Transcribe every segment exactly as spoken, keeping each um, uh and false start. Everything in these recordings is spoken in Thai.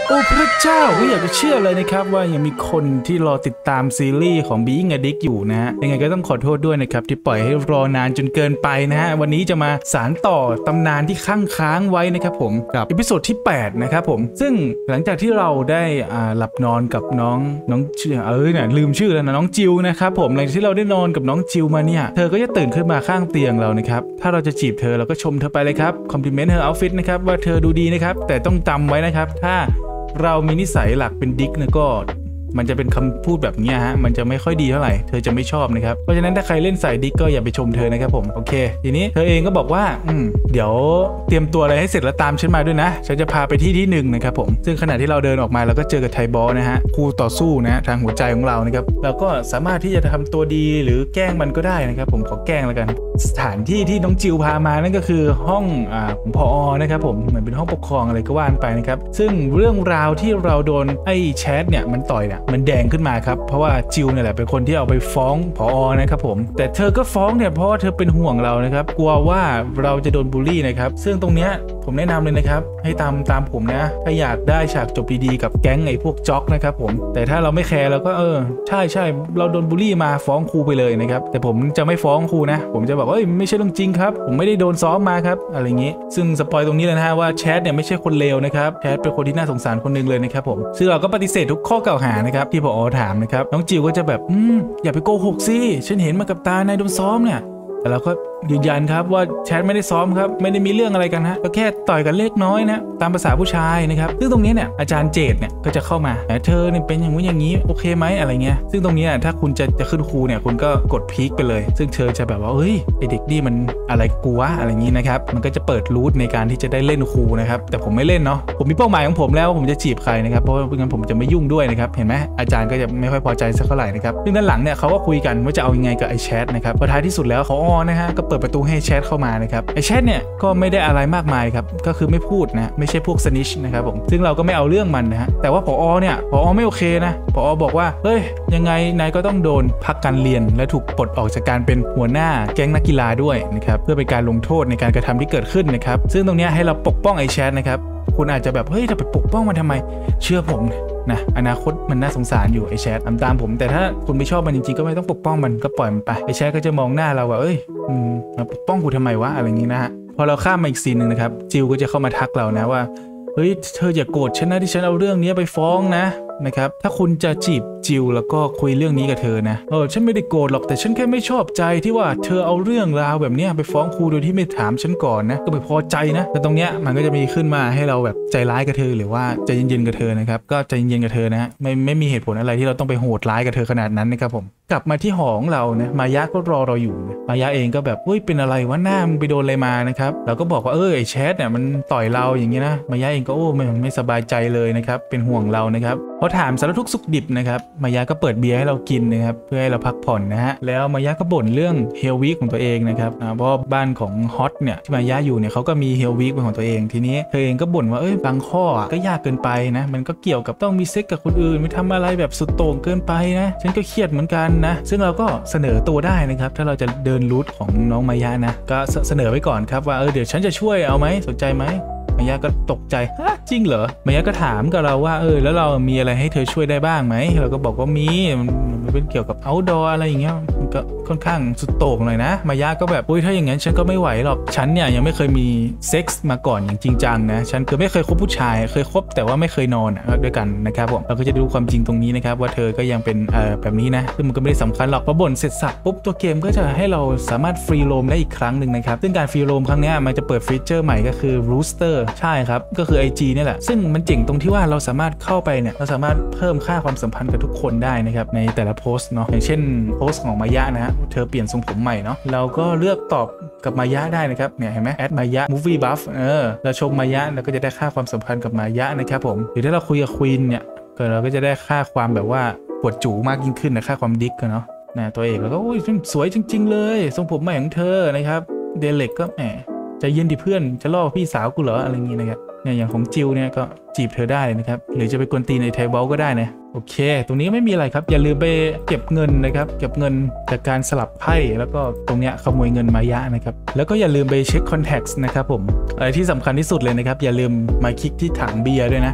โอ้พระเจ้าไม่อยากจะเชื่อเลยนะครับว่ายังมีคนที่รอติดตามซีรีส์ของ Being a Dick อยู่นะฮะยังไงก็ต้องขอโทษด้วยนะครับที่ปล่อยให้รอนานจนเกินไปนะฮะวันนี้จะมาสานต่อตำนานที่ค้างค้างไว้นะครับผมกับอีพิโซดที่แปดนะครับผมซึ่งหลังจากที่เราได้อ่าหลับนอนกับน้องน้องชื่อเออเนี่ยลืมชื่อแล้วนะน้องจิวนะครับผมหลังจากที่เราได้นอนกับน้องจิวมาเนี่ยเธอก็จะตื่นขึ้นมาข้างเตียงเรานะครับถ้าเราจะจีบเธอเราก็ชมเธอไปเลยครับคอมพลีเมนต์เธอเอาท์ฟิตนะครับว่าเธอดูดีนะครับแต่ต้องจำไว้นะครับถ้าเรามีนิสัยหลักเป็นดิ๊กนะก็มันจะเป็นคำพูดแบบนี้ฮะมันจะไม่ค่อยดีเท่าไหร่เธอจะไม่ชอบนะครับเพราะฉะนั้นถ้าใครเล่นสายดิ๊กก็อย่าไปชมเธอนะครับผมโอเคทีนี้เธอเองก็บอกว่าอืมเดี๋ยวเตรียมตัวอะไรให้เสร็จแล้วตามฉันมาด้วยนะฉันจะพาไปที่ที่หนึ่งนะครับผมซึ่งขณะที่เราเดินออกมาเราก็เจอกับไทบอสนะฮะคู่ต่อสู้นะทางหัวใจของเรานะครับเราก็สามารถที่จะทำตัวดีหรือแกล้งมันก็ได้นะครับผมขอแกล้งแล้วกันสถานที่ที่น้องจิวพามานั่นก็คือห้องอ่าผอ.นะครับผมเหมือนเป็นห้องปกครองอะไรก็ว่าไปนะครับซึ่งเรื่องราวที่เราโดนไอ้แชทเนี่ยมันต่อยเนี่ยมันแดงขึ้นมาครับเพราะว่าจิวเนี่ยแหละเป็นคนที่เอาไปฟ้องผอ.นะครับผมแต่เธอก็ฟ้องเนี่ยเพราะว่าเธอเป็นห่วงเรานะครับกลัวว่าเราจะโดนบูลลี่นะครับซึ่งตรงเนี้ยผมแนะนำเลยนะครับให้ตามตามผมนะถ้าอยากได้ฉากจบดีๆกับแก๊งไอ้พวกจ็อกนะครับผมแต่ถ้าเราไม่แคร์เราก็เออใช่ใช่เราโดนบูลลี่มาฟ้องครูไปเลยนะครับแต่ผมจะไม่ฟ้องครูนะผมจะบอกเอ้ยไม่ใช่เรื่องจริงครับผมไม่ได้โดนซ้อมมาครับอะไรอย่างงี้ซึ่งสปอยตรงนี้เลยนะฮะว่าแชทเนี่ยไม่ใช่คนเลวนะครับแชทเป็นคนที่น่าสงสารคนนึงเลยนะครับผมซึ่งเราก็ปฏิเสธทุกข้อกล่าวหานะครับที่ผอ.ถามนะครับน้องจิวก็จะแบบอืมอย่าไปโกหกสิฉันเห็นมากับตานายโดนซ้อมเนี่ยแต่เราก็ยืนยันครับว่าแชทไม่ได้ซ้อมครับไม่ได้มีเรื่องอะไรกันฮะก็แค่ต่อยกันเล็กน้อยนะตามภาษาผู้ชายนะครับซึ่งตรงนี้เนี่ยอาจารย์เจตเนี่ยก็จะเข้ามาเธอเนี่ยเป็นอย่างนู้นอย่างนี้โอเคไหมอะไรเงี้ยซึ่งตรงนี้ถ้าคุณจะจะขึ้นครูเนี่ยคุณก็กดพีคไปเลยซึ่งเธอจะแบบว่าเฮ้ยไอเด็กนี่มันอะไรกูวะอะไรอย่างนี้นะครับมันก็จะเปิดรูทในการที่จะได้เล่นครูนะครับแต่ผมไม่เล่นเนาะผมมีเป้าหมายของผมแล้วผมจะจีบใครนะครับเพราะว่าไม่งั้นผมจะไม่ยุ่งด้วยนะครับเห็นไหมอาจารย์ก็จะไม่ค่อยพอใจสักเท่าไหร่นะครับซึ่งด้านหลังเนี่ยเขาก็คุยกันว่าจะเอายังไงกับไอแชทนะครับพอท้ายที่สุดแล้วเขาอ้อนะฮะก็เปิดประตูให้แชทเข้ามานะครับไอแชทเนี่ยก็ไม่ได้อะไรมากมายครับก็คือไม่พูดนะไม่ใช่พวกสนิชนะครับผมซึ่งเราก็ไม่เอาเรื่องมันนะฮะแต่ว่าผอ.เนี่ยผอ.ไม่โอเคนะผอ.บอกว่าเฮ้ยยังไงนายก็ต้องโดนพักการเรียนและถูกปลดออกจากการเป็นหัวหน้าแก๊งนักกีฬาด้วยนะครับเพื่อเป็นการลงโทษในการกระทำที่เกิดขึ้นนะครับซึ่งตรงนี้ให้เราปกป้องไอแชทนะครับคุณอาจจะแบบเฮ้ยจะไปปกป้องมันทำไมเชื่อผมนะอนาคตมันน่าสงสารอยู่ไอแชทตามตามผมแต่ถ้าคุณไม่ชอบมันจริงๆก็ไม่ต้องปกป้องมันก็ปล่อยมันไปไอแชทก็จะมองหน้าเราว่าเอ้ยมาปกป้องกูทำไมวะอะไรอย่างนี้นะฮะพอเราข้ามมาอีกซีนหนึ่งนะครับจิวก็จะเข้ามาทักเรานะว่าเฮ้ยเธออย่าโกรธฉันนะที่ฉันเอาเรื่องนี้ไปฟ้องนะนะครับถ้าคุณจะจีบจิวแล้วก็คุยเรื่องนี้กับเธอนะเออฉันไม่ได้โกรธหรอกแต่ฉันแค่ไม่ชอบใจที่ว่าเธอเอาเรื่องราวแบบนี้ไปฟ้องครูโดยที่ไม่ถามฉันก่อนนะก็ไม่พอใจนะแต่ตรงเนี้ยมันก็จะมีขึ้นมาให้เราแบบใจร้ายกับเธอหรือว่าใจเย็นๆกับเธอนะครับก็ใจเย็นๆกับเธอนะฮะไม่ไม่มีเหตุผลอะไรที่เราต้องไปโหดร้ายกับเธอขนาดนั้นนะครับผมกลับมาที่หอของเรานะมายะก็รอเราอยู่นะมายะเองก็แบบเฮ้ยเป็นอะไรวะหน้ามึงไปโดนอะไรมานะครับเราก็บอกว่าเออไอแชทเนี่ยมันต่อยเราอย่างนี้นะมายะเองก็โอ้ไม่ไม่สบายใจเลยนะครับเป็นห่วงเรานะครับพอถามสารทุกข์สุขดิบนะครับมายะก็เปิดเบียร์ให้เรากินนะครับเพื่อให้เราพักผ่อนนะฮะแล้วมายะก็บ่นเรื่องเฮลวีคของตัวเองนะครับเพราะบ้านของฮอตเนี่ยที่มายะอยู่เนี่ยเขาก็มีเฮลวีคเป็นของตัวเองทีนี้เธอเองก็บ่นว่าเอ้ยบางข้อก็ยากเกินไปนะมันก็เกี่ยวกับต้องมีเซ็กกับคนอื่นไม่ทำอะไรแบบสุดโต่งเกินไปนะฉันก็เครียดเหมือนกันนะซึ่งเราก็เสนอตัวได้นะครับถ้าเราจะเดินรูทของน้องมายะนะก็เสนอไว้ก่อนครับว่าเออเดี๋ยวฉันจะช่วยเอาไหมสนใจไหมมายะก็ตกใจฮะจริงเหรอมายะก็ถามกับเราว่าเออแล้วเรามีอะไรให้เธอช่วยได้บ้างไหมเราก็บอกว่ามีมันเป็นเกี่ยวกับเอาท์ดอร์อะไรอย่างเงี้ยมันก็ค่อนข้างสุดโต่งเลยนะมายะก็แบบอุ้ยถ้าอย่างงั้นฉันก็ไม่ไหวหรอกฉันเนี่ยยังไม่เคยมีเซ็กส์มาก่อนอย่างจริงจังนะฉันคือไม่เคยคบผู้ชายเคยคบแต่ว่าไม่เคยนอนด้วยกันนะครับผมเราก็จะดูความจริงตรงนี้นะครับว่าเธอก็ยังเป็นเอ่อแบบนี้นะซึ่งมันก็ไม่ได้สำคัญหรอกพอบ่นเสร็จสับปุ๊บตัวเกมก็จะให้เราสามารถฟรีโรมได้อีกครั้งหนึ่งนะครับซึ่งการฟรีโรมครั้งนี้มันจะเปิดฟีเจอร์ใหม่ก็คือ Rooster ใช่ครับก็คือ ไอ จี นี่แหละซึ่งมันเจ๋งตรงที่ว่าเราสามารถเข้าไปเนี่ยเราสามารถเพิ่มค่าความสัมพันธ์กับทุกคนได้นะครับในแต่ละโพสต์เนาะอย่างเช่นโพสต์ของมายะนะฮะเธอเปลี่ยนทรงผมใหม่เนาะเราก็เลือกตอบกับมายะได้นะครับเนี่ยเห็นไหมแอดมายะ movie buff เออเราชมมายะเราก็จะได้ค่าความสัมพันธ์กับมายะนะครับผมหรือถ้าเราคุยกับควีนเนี่ยก็เราก็จะได้ค่าความแบบว่าปวดจู๋มากยิ่งขึ้นนะค่าความดิ๊กกันเนาะนะตัวเอกแล้วก็โอ้ยสวยจริงๆเลยทรงผมใหม่ของเธอนะครับเดเล็กก็แหมใจเย็นดิเพื่อนจะล่อพี่สาวกูเหรออะไรอย่างงี้นะครับเนี่ยอย่างของจิวเนี่ยก็จีบเธอได้นะครับหรือจะไปกวนตีในไทบอลก็ได้นะโอเคตรงนี้ไม่มีอะไรครับอย่าลืมไปเก็บเงินนะครับเก็บเงินจากการสลับไพ่แล้วก็ตรงเนี้ยขโมยเงินมายะนะครับแล้วก็อย่าลืมไปเช็คคอนแทคนะครับผมอะไรที่สำคัญที่สุดเลยนะครับอย่าลืมมาคลิกที่ถังเบียร์ด้วยนะ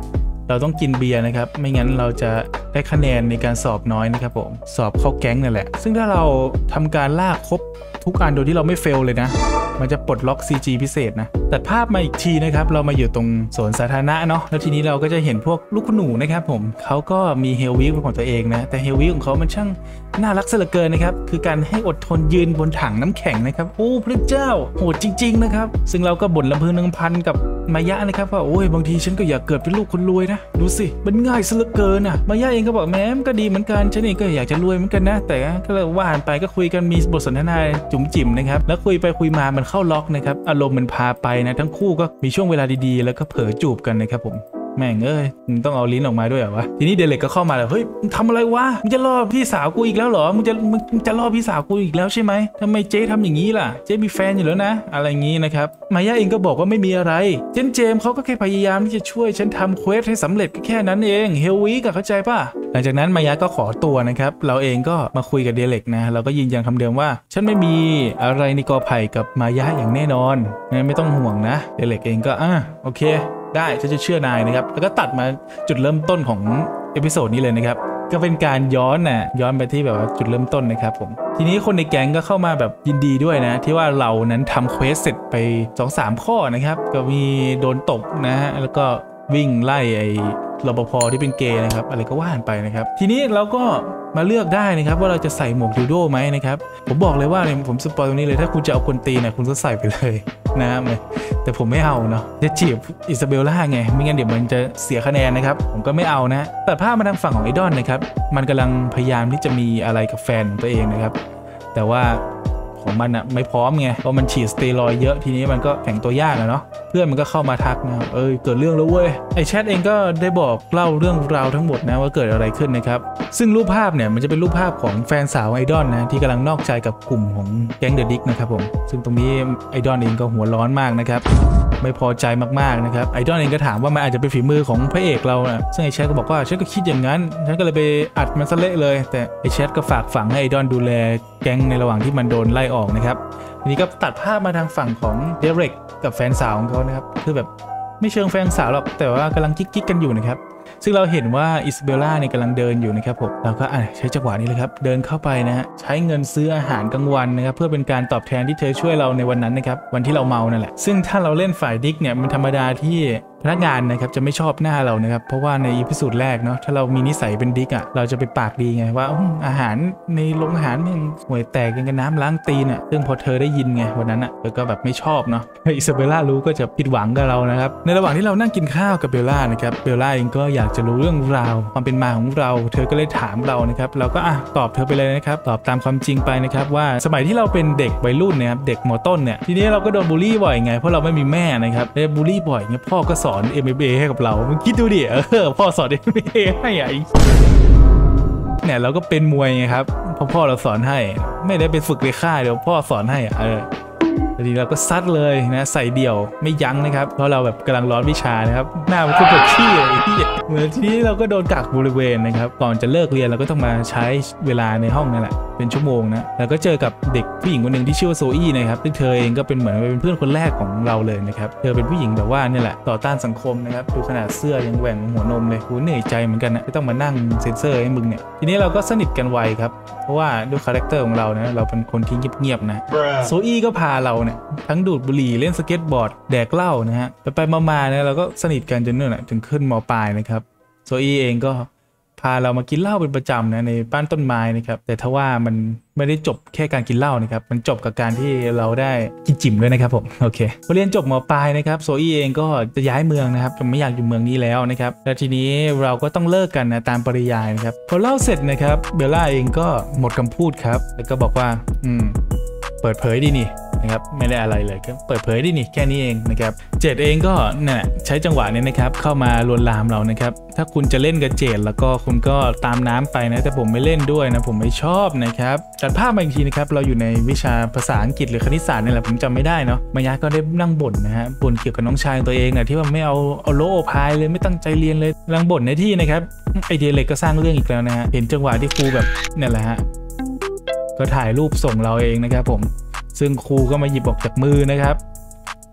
เราต้องกินเบียร์นะครับไม่งั้นเราจะได้คะแนนในการสอบน้อยนะครับผมสอบเข้าแก๊งนั่นแหละซึ่งถ้าเราทำการล่าครบทุกอันโดยที่เราไม่เฟลเลยนะมันจะปลดล็อก ซี จี พิเศษนะตัดภาพมาอีกทีนะครับเรามาอยู่ตรงสวนสาธารณะเนาะแล้วทีนี้เราก็จะเห็นพวกลูกหนูนะครับผมเขาก็มีเฮลวิกของตัวเองนะแต่เฮลวิกของเขามันช่างน่ารักซะเหลือเกินนะครับคือการให้อดทนยืนบนถังน้ำแข็งนะครับโอ้พระเจ้าโหดจริงๆนะครับซึ่งเราก็บ่นลำพึงลำพันกับมายะนะครับว่าโอ้ยบางทีฉันก็อยากเกิดเป็นลูกคนรวยนะดูสิมันง่ายซะเหลือเกินอ่ะมายะเองก็บอกแม้มันก็ดีเหมือนกันฉันเองก็อยากจะรวยเหมือนกันนะแต่ก็เลยว่านไปก็คุยกันมีบทสนทนาจุ๋มจิ๋มนะครับแล้วคุยไปคุยมามันเข้าล็อกนะครับอารมณ์มันพาไปนะทั้งคู่ก็มีช่วงเวลาดีๆแล้วก็เผลอจูบกันนะครับผมแม่งเอ้ยมึงต้องเอาลิ้นออกมาด้วยเหรอวะทีนี้เดเล็กก็เข้ามาแล้วเฮ้ยมึงทำอะไรวะมึงจะล่อพี่สาวกูอีกแล้วเหรอมึงจะมึงจะล่อพี่สาวกูอีกแล้วใช่ไหมทำไมเจ๊ทำอย่างนี้ล่ะเจ๊มีแฟนอยู่แล้วนะอะไรอย่างนี้นะครับมายาเองก็บอกว่าไม่มีอะไรเจนเจมเขาก็แค่พยายามที่จะช่วยฉันทำเควสให้สำเร็จแค่นั้นเองเฮลวีกับเข้าใจป่ะหลังจากนั้นมายาก็ขอตัวนะครับเราเองก็มาคุยกับเดเล็กนะเราก็ยืนยันคำเดิมว่าฉันไม่มีอะไรในกอไผ่กับมายาอย่างแน่นอนงั้นไม่ต้องห่วงนะเดเล็กเองก็อ่ะโอเคได้ฉันจะเชื่อนายนะครับแล้วก็ตัดมาจุดเริ่มต้นของเอพิโซดนี้เลยนะครับก็เป็นการย้อนนะย้อนไปที่แบบว่าจุดเริ่มต้นนะครับผมทีนี้คนในแก๊งก็เข้ามาแบบยินดีด้วยนะที่ว่าเรานั้นทำเควสเสร็จไป สองสาม ข้อนะครับก็มีโดนตบนะฮะแล้วก็วิ่งไล่ไอ้รปภที่เป็นเกย์นะครับอะไรก็ว่านไปนะครับทีนี้เราก็มาเลือกได้นะครับว่าเราจะใส่หมวกดิวโดไหมนะครับผมบอกเลยว่าเนี่ยผมสปอยตรงนี้เลยถ้าคุณจะเอาคนตีนะคุณก็ใส่ไปเลยนะแต่ผมไม่เอาเนาะจะจีบอิซาเบลล่าไงไม่งั้นเดี๋ยวมันจะเสียคะแนนนะครับผมก็ไม่เอานะแต่ภาพมาทางฝั่งของไอดอนนะครับมันกำลังพยายามที่จะมีอะไรกับแฟนของตัวเองนะครับแต่ว่าของมันอะไม่พร้อมไงเพราะมันฉีดสเตียรอยด์เยอะทีนี้มันก็แข็งตัวยากอะเนาะเพื่อนมันก็เข้ามาทักนะเอ้ยเกิดเรื่องแล้วเว้ยไอแชทเองก็ได้บอกเล่าเรื่องราวทั้งหมดนะว่าเกิดอะไรขึ้นนะครับซึ่งรูปภาพเนี่ยมันจะเป็นรูปภาพของแฟนสาวไอดอลนะที่กำลังนอกใจกับกลุ่มของแก๊งเดอะดิกนะครับผมซึ่งตรงนี้ไอดอลเองก็หัวร้อนมากนะครับไม่พอใจมากๆนะครับไอดอลเองก็ถามว่ามันอาจจะเป็นฝีมือของพระเอกเรานะซึ่งไอแชทก็บอกว่าฉันก็คิดอย่างนั้นฉันก็เลยไปอัดมันซะเละเลยแต่ไอแชทก็ฝากฝังให้ไอดอลดูแลแก๊งในระหว่างที่มันโดนไล่ออกนะครับทีนี้ก็ตัดภาพมาทางฝั่งของเดเร็กกับแฟนสาวของเขานะครับคือแบบไม่เชิงแฟนสาวหรอกแต่ว่ากำลังกิ๊กๆกันอยู่นะครับซึ่งเราเห็นว่าอิซาเบลล่าเนี่ยกำลังเดินอยู่นะครับผมเราก็ใช้จังหวะนี้เลยครับเดินเข้าไปนะฮะใช้เงินซื้ออาหารกลางวันนะครับเพื่อเป็นการตอบแทนที่เธอช่วยเราในวันนั้นนะครับวันที่เราเมานั่นแหละซึ่งถ้าเราเล่นฝ่ายดิกเนี่ยมันธรรมดาที่พนักงานนะครับจะไม่ชอบหน้าเรานะครับเพราะว่าในอีพิโซดแรกเนาะถ้าเรามีนิสัยเป็นดิกอ่ะเราจะไปปากดีไงว่าอาหารในโรงอาหารมันห่วยแตกกันกับน้ำล้างตีนอ่ะซึ่งพอเธอได้ยินไงวันนั้นอ่ะเธอก็แบบไม่ชอบเนาะอิซาเบลล่ารู้ก็จะผิดหวังกับเรานะครับในระหว่างที่เรานั่งกินข้าวกับเบลล่านะครับเบลล่าเองก็อยากจะรู้เรื่องราวความเป็นมาของเราเธอก็เลยถามเรานะครับเราก็อ่ะตอบเธอไปเลยนะครับตอบตามความจริงไปนะครับว่าสมัยที่เราเป็นเด็กวัยรุ่นนะครับเด็กม.ต้นเนี่ยทีนี้เราก็โดนบูลลี่บ่อยไงเพราะเราไม่มีแม่นะครับเลยบูลลี่บ่อยเงี้ยพ่อก็สอน เอ็ม เอ็ม เอ ให้กับเรามึงคิดดูดิเออพ่อสอน เอ็ม เอ็ม เอ ให้ไอ้เนี่ยเราก็เป็นมวยไงครับเพราะพ่อเราสอนให้ไม่ได้ไปฝึกในค่ายเดี๋ยวพ่อสอนให้เออทีนี้เราก็ซัดเลยนะใส่เดี่ยวไม่ยั้งนะครับเพราะเราแบบกำลังร้อนวิชานะครับหน้ามันคือปวดขี้เลยเหมือนทีนี้เราก็โดนกักบริเวณนะครับก่อนจะเลิกเรียนเราก็ต้องมาใช้เวลาในห้องนั่นแหละเป็นชั่วโมงนะแล้วก็เจอกับเด็กผู้หญิงคนหนึ่งที่ชื่อว่าโซอี้นะครับซึ่งเธอเองก็เป็นเหมือนเป็นเพื่อนคนแรกของเราเลยนะครับเธอเป็นผู้หญิงแบบว่านี่แหละต่อต้านสังคมนะครับดูขนาดเสื้อยังแหว่งหัวนมเลยกูเหนื่อยใจเหมือนกันนะที่ต้องมานั่งเซ็นเซอร์ให้มึงเนี่ยทีนี้เราก็สนิทกันไวครับเพราะว่าด้วยคาแรคเตอร์ของเรานะเราเป็นคนที่เงียบๆนะโซอี้ก็พาเราเนี่ยทั้งดูดบุหรี่เล่นสเก็ตบอร์ดแดกเหล้านะฮะไปไปมาๆเนี่ยเราก็สนิทกันจนเนี่ยถึงขึ้นม.ปลายนะครับโซอี้เองก็พาเรามากินเหล้าเป็นประจำนะในบ้านต้นไม้นะครับแต่ถ้าว่ามันไม่ได้จบแค่การกินเหล้านะครับมันจบกับการที่เราได้กินจิ๋มด้วยนะครับผมโอเคพอเรียนจบม.ปลายนะครับโซอี้เองก็จะย้ายเมืองนะครับจะไม่อยากอยู่เมืองนี้แล้วนะครับแล้วทีนี้เราก็ต้องเลิกกันนะตามปริยายนะครับพอเล่าเสร็จนะครับเบลล่าเองก็หมดคำพูดครับแล้วก็บอกว่าอืมเปิดเผยดีนี่นะครับไม่ได้อะไรเลยก็เปิดเผยได้นี่แค่นี้เองนะครับเจดเองก็เนี่ยใช้จังหวะนี้นะครับเข้ามาลวนลามเรานะครับถ้าคุณจะเล่นกับเจดแล้วก็คุณก็ตามน้ำไปนะแต่ผมไม่เล่นด้วยนะผมไม่ชอบนะครับตัดภาพมาอีกทีนะครับเราอยู่ในวิชาภาษาอังกฤษหรือคณิตศาสตร์นี่แหละผมจำไม่ได้เนาะมายาก็ได้นั่งบ่นนะฮะบ่นเกี่ยวกับน้องชายตัวเองนะที่ว่าไม่เอาเอาโลโอพายเลยไม่ตั้งใจเรียนเลยลังบ่นในที่นะครับไอเดียเล็กก็สร้างเรื่องอีกแล้วนะฮะเห็นจังหวะที่ครูแบบนี่แหละฮะก็ถ่ายรูปส่งเราเองนะครับผมซึ่งครูก็มาหยิบออกจากมือนะครับ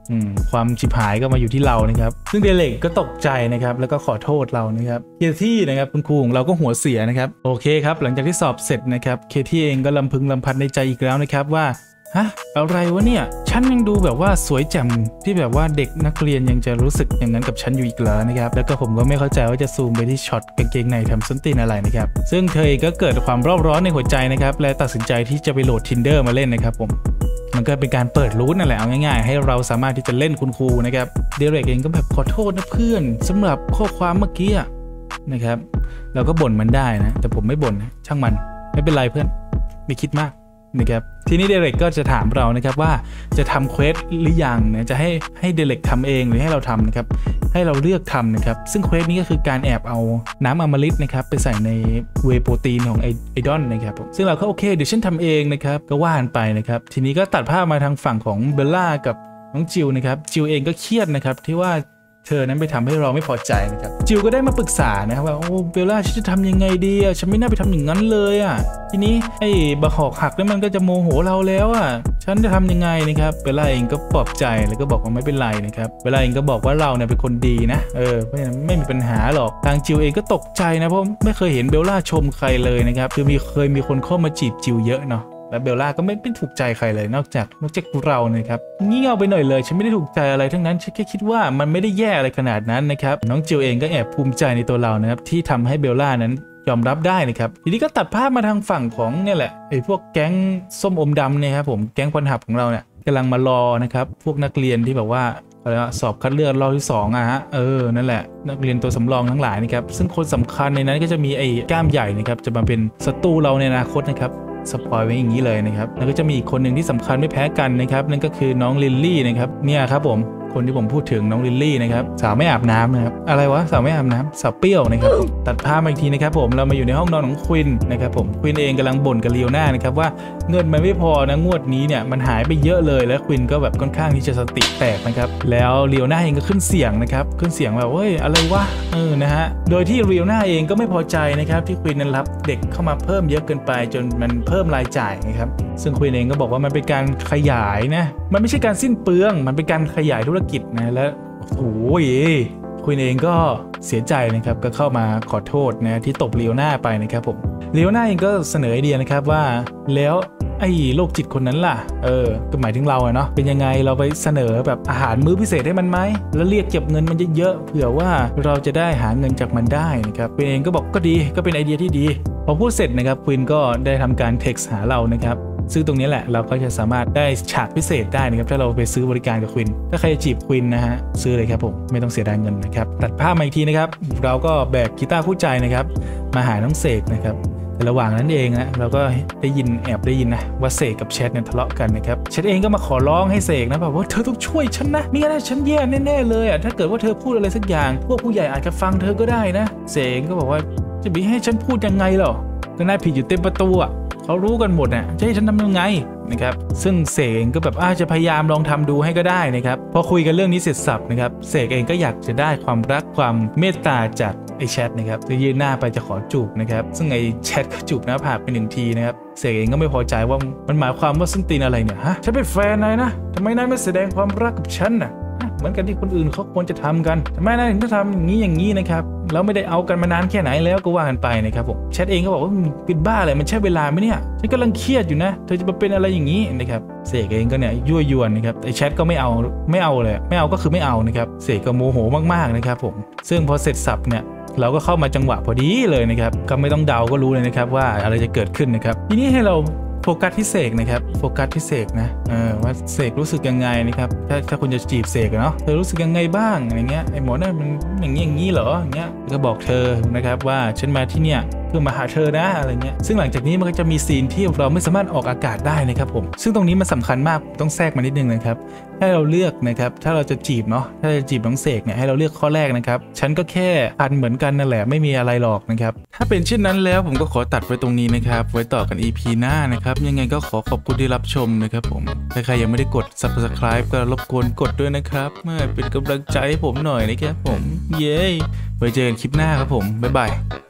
ความฉิบหายก็มาอยู่ที่เรานะครับซึ่งเดเล็กก็ตกใจนะครับแล้วก็ขอโทษเรานะครับเคที่นะครับคุณครูของเราก็หัวเสียนะครับโอเคครับหลังจากที่สอบเสร็จนะครับเคที่เองก็ลำพึงลำพันในใจอีกแล้วนะครับว่าฮะอะไรวะเนี่ยฉันยังดูแบบว่าสวยแจ่มที่แบบว่าเด็กนักเรียนยังจะรู้สึกอย่างนั้นกับฉันอยู่อีกเหรอนะครับแล้วก็ผมก็ไม่เข้าใจว่าจะซูมไปที่ช็อตกางเกงในทำส้นตีนอะไรนะครับซึ่งเธอก็เกิดความร้อนร้อนในหัวใจนะครับและตัดสินใจที่จะไปโหลด Tinder มาเล่นนะครับผมมันก็เป็นการเปิดรูทนั่นแหละเอาง่ายๆให้เราสามารถที่จะเล่นคุณครูนะครับเดเร็กเองก็แบบขอโทษนะเพื่อนสำหรับข้อความเมื่อกี้นะครับเราก็บ่นมันได้นะแต่ผมไม่บ่นนะช่างมันไม่เป็นไรเพื่อนไม่คิดมากนะครับทีนี้เดเร็กก็จะถามเรานะครับว่าจะทำเควสหรือยังนะจะให้ให้เดเร็กทำเองหรือให้เราทำนะครับให้เราเลือกทำนะครับซึ่งเควสนี้ก็คือการแอบเอาน้ำอมฤตนะครับไปใส่ในเวย์โปรตีนของไอดอนนะครับซึ่งเราก็โอเคเดี๋ยวฉันทำเองนะครับก็ว่านไปนะครับทีนี้ก็ตัดภาพมาทางฝั่งของเบลล่ากับน้องจิวนะครับจิวเองก็เครียดนะครับที่ว่าเธอนั้นไปทำให้เราไม่พอใจนะครับจิวก็ได้มาปรึกษานะครับว่าโอ้เบลล่าฉันจะทำยังไงดีอ่ะฉันไม่น่าไปทำอย่างนั้นเลยอ่ะทีนี้ไอ้บะหอกหักแล้วมันก็จะโมโหเราแล้วอ่ะฉันจะทำยังไงนะครับเบลล่าเองก็ปลอบใจแล้วก็บอกว่าไม่เป็นไรนะครับเบลล่าเองก็บอกว่าเราเนี่ยเป็นคนดีนะเออไม่ไม่มีปัญหาหรอกทางจิวเองก็ตกใจนะเพราะไม่เคยเห็นเบลล่าชมใครเลยนะครับคือมีเคยมีคนเข้ามาจีบจิวเยอะเนาะและเบลล่าก็ไม่เป็นถูกใจใครเลยนอกจากนอกจากเรานะครับเงี่ยวไปหน่อยเลยฉันไม่ได้ถูกใจอะไรทั้งนั้นฉันแค่คิดว่ามันไม่ได้แย่อะไรขนาดนั้นนะครับน้องจิวเองก็แอบภูมิใจในตัวเรานะครับที่ทำให้เบลล่านั้นยอมรับได้นะครับทีนี้ก็ตัดภาพมาทางฝั่งของเนี่ยแหละไอ้พวกแก๊งส้มอมดำเนี่ยครับผมแก๊งควันหับของเราเนี่ยกำลังมารอนะครับพวกนักเรียนที่แบบว่าอะไรวะสอบคัดเลือกรอบที่สองอะฮะเออนั่นแหละนักเรียนตัวสำรองทั้งหลายนะครับซึ่งคนสำคัญในนั้นก็จะมีไอ้ก้ามใหญ่นะครับจะมาเป็นศัตรูเราในอนาคตนะครับสปอยไว้อย่างนี้เลยนะครับแล้วก็จะมีอีกคนหนึ่งที่สำคัญไม่แพ้กันนะครับนั่นก็คือน้องลิลลี่นะครับเนี่ยครับผมคนที่ผมพูดถึงน้องลิลลี่นะครับสาวไม่อาบน้ำนะครับอะไรวะสาวไม่อาบน้ำสาวเปรี้ยวนะครับตัดภาพมาอีกทีนะครับผมเรามาอยู่ในห้องนอนของควินนะครับผมควินเองกำลังบ่นกับลีโอน่านะครับว่าเงินมันไม่พอนะงวดนี้เนี่ยมันหายไปเยอะเลยแล้วควินก็แบบค่อนข้างที่จะสติแตกนะครับแล้วลีโอน่าเองก็ขึ้นเสียงนะครับขึ้นเสียงแบบเฮ้ยอะไรวะเออนะฮะโดยที่ลีโอน่าเองก็ไม่พอใจนะครับที่ควินนั้นรับเด็กเข้ามาเพิ่มเยอะเกินไปจนมันเพิ่มรายจ่ายนะครับซึ่งควินเองก็บอกว่ามันเป็นการขยายนะมันไม่ใช่การสิ้นเปลืองมันเป็นการขยายธุรกิจนะและโอ้ยควินเองก็เสียใจนะครับก็เข้ามาขอโทษนะที่ตบลีโอน่าไปนะครับผมลีโอน่าเองก็เสนอไอเดียนะครับว่าแล้วไอ้โรคจิตคนนั้นล่ะเออก็หมายถึงเราอะเนาะเป็นยังไงเราไปเสนอแบบอาหารมื้อพิเศษให้มันไหมแล้วเรียกเก็บเงินมันเยอะๆเผื่อว่าเราจะได้หาเงินจากมันได้นะครับควินเองก็บอกก็ดีก็เป็นไอเดียที่ดีพอพูดเสร็จนะครับควินก็ได้ทำการเท็กซ์หาเรานะครับซึ่งตรงนี้แหละเราก็จะสามารถได้ฉากพิเศษได้นะครับถ้าเราไปซื้อบริการกับควินถ้าใครจะจีบควินนะฮะซื้อเลยครับผมไม่ต้องเสียดายเงินนะครับตัดภาพมาอีกทีนะครับเราก็แบกกีตาร์คู่ใจนะครับมาหาน้องเสกนะครับแต่ระหว่างนั้นเองนะเราก็ได้ยินแอบได้ยินนะว่าเสกกับแชทเนี่ยทะเลาะกันนะครับแชทเองก็มาขอร้องให้เสกนะแบบว่าเธอต้องช่วยฉันนะไม่งั้นฉันแย่แน่ๆเลยอ่ะถ้าเกิดว่าเธอพูดอะไรสักอย่างพวกผู้ใหญ่อาจจะฟังเธอก็ได้นะเสกก็บอกว่าจะมีให้ฉันพูดยังไงหรอก็น่าผิดอยู่เต็มประตูอ่ะเขารู้กันหมดน่ะจะให้ฉันทำยังไงนะครับซึ่งเสกเองก็แบบอาจจะพยายามลองทำดูให้ก็ได้นะครับพอคุยกันเรื่องนี้เสร็จสับนะครับเสกเองก็อยากจะได้ความรักความเมตตาจากไอ้แชทนะครับจะยื่นหน้าไปจะขอจูบนะครับซึ่งไอ้แชทก็จูบหน้าผากไปหนึ่งทีนะครับเสกเองก็ไม่พอใจว่ามันหมายความว่าส้นตีนอะไรเนี่ยฮะฉันเป็นแฟนนายนะทำไมนายไม่แสดงความรักกับฉันน่ะเหมือนกันที่คนอื่นเขาควรจะทำกันทำไมนายถึงต้องทำอย่างนี้อย่างนี้นะครับแล้วไม่ได้เอากันมานานแค่ไหนแล้วก็ว่ากันไปนะครับผมแชทเองก็บอกว่าเป็นบ้าอะไรมันใช่เวลาไหมเนี่ยฉันกำลังเครียดอยู่นะเธอจะมาเป็นอะไรอย่างนี้นะครับเสกเองก็เนี่ยยั่วยวนนะครับไอแชทก็ไม่เอาไม่เอาเลยไม่เอาก็คือไม่เอานะครับเสกก็โมโหมากๆนะครับผมซึ่งพอเสร็จสับเนี่ยเราก็เข้ามาจังหวะพอดีเลยนะครับก็ไม่ต้องเดาก็รู้เลยนะครับว่าอะไรจะเกิดขึ้นนะครับทีนี้ให้เราโฟกัสที่เสกนะครับโฟกัสที่เสกนะเออว่าเสกรู้สึกยังไงนะครับถ้าถ้าคุณจะจีบเสกเนาะเธอรู้สึกยังไงบ้างอะไรเงี้ยไอหมอนั่นมันอย่างนี้อย่างนี้เหรออย่างเงี้ยก็บอกเธอนะครับว่าฉันมาที่เนี่ยเพื่อมาหาเธอนะอะไรเงี้ยซึ่งหลังจากนี้มันก็จะมีซีนที่เราไม่สามารถออกอากาศได้นะครับผมซึ่งตรงนี้มันสำคัญมากต้องแทรกมานิดนึงนะครับให้เราเลือกนะครับถ้าเราจะจีบเนาะถ้าจะจีบน้องเสกเนี่ยให้เราเลือกข้อแรกนะครับฉันก็แค่พันเหมือนกันนั่นแหละไม่มีอะไรหรอกนะครับถ้าเป็นเช่นนั้นแล้วผมก็ขอตัดไว้ตรงนี้นะครับไว้ต่อกัน อี พี หน้านะครับยังไงก็ขอขอบคุณที่รับชมนะครับผมใครๆยังไม่ได้กด ซับสไครบ์ ก็รบกวนกดด้วยนะครับเมื่อเป็นกำลังใจให้ผมหน่อยนะครับผมเย้ไว้เจอกันคลิปหน้าครับผมบ๊ายบาย